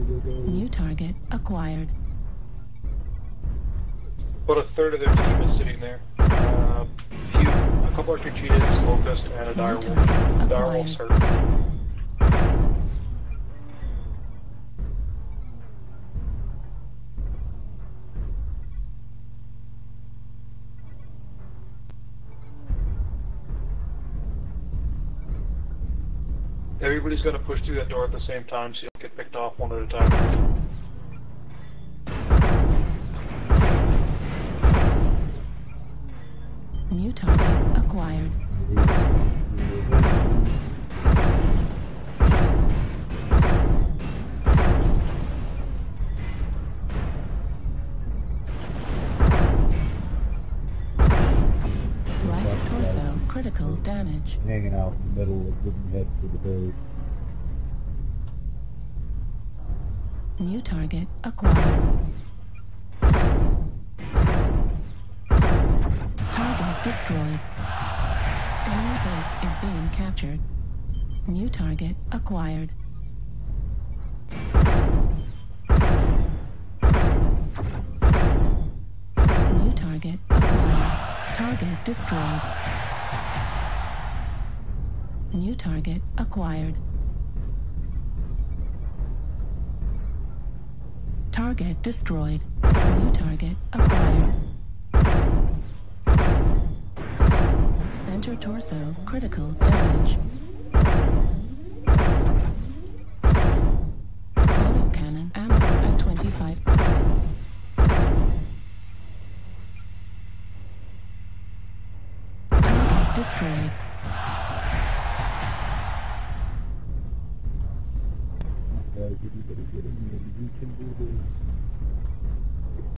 New target acquired. About a third of their team is sitting there. A couple of cheetahs, locust, and a dire wolf. Dire wolf's hurt. Everybody's got to push through that door at the same time so you don't get picked off one at a time. New target acquired. Right torso critical damage. Hanging out in the middle of getting head for the berry. New target acquired. Target destroyed. Enemy base is being captured. New target acquired. New target acquired. Target destroyed. New target acquired. Target destroyed. New target acquired. Center torso critical damage. Autocannon ammo at 25. Target destroyed. Guys, everybody get in here. You can do this.